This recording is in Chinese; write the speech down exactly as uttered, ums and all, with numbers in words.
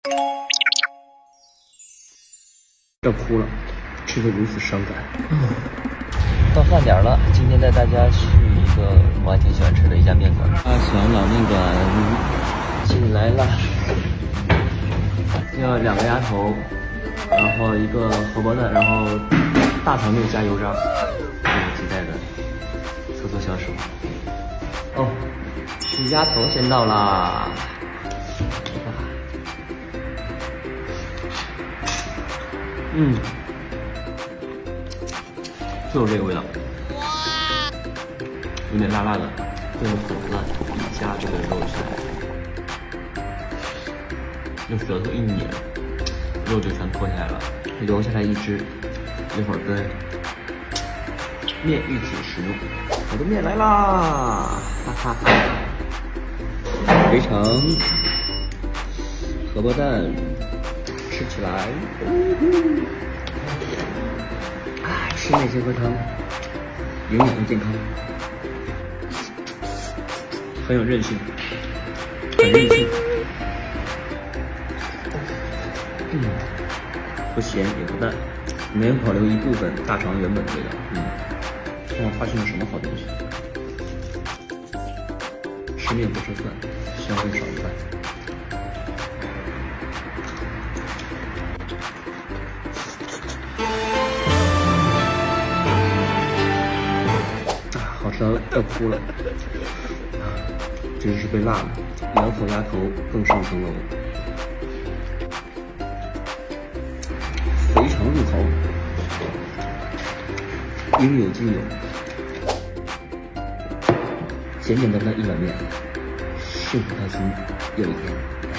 要哭了，吃得如此伤感。 到饭点了，今天带大家去一个我还挺喜欢吃的一家面馆。大祥老面馆进来了，要两个鸭头，然后一个荷包蛋，然后大肠面加油渣，迫不及待的搓搓小手。哦，是鸭头先到啦。嗯，就有这个味道，有点辣辣的，这个粉辣，一加这个肉下来，用舌头一捻，肉就全脱下来了，留下来一只，一会儿跟面一起食用。我的面来啦，哈哈哈！肥肠、荷包蛋。吃起来，啊，吃面先喝汤，营养又健康，很有韧性，很韧性。嗯，不咸也不淡，没有保留一部分大肠原本的味道。嗯，看看发现了什么好东西。吃面不吃饭，香味少一半。好吃到要哭了，真是被辣了，两口鸭头更上层楼，肥肠入口，应有尽有，简简单单一碗面，幸福开心又一天。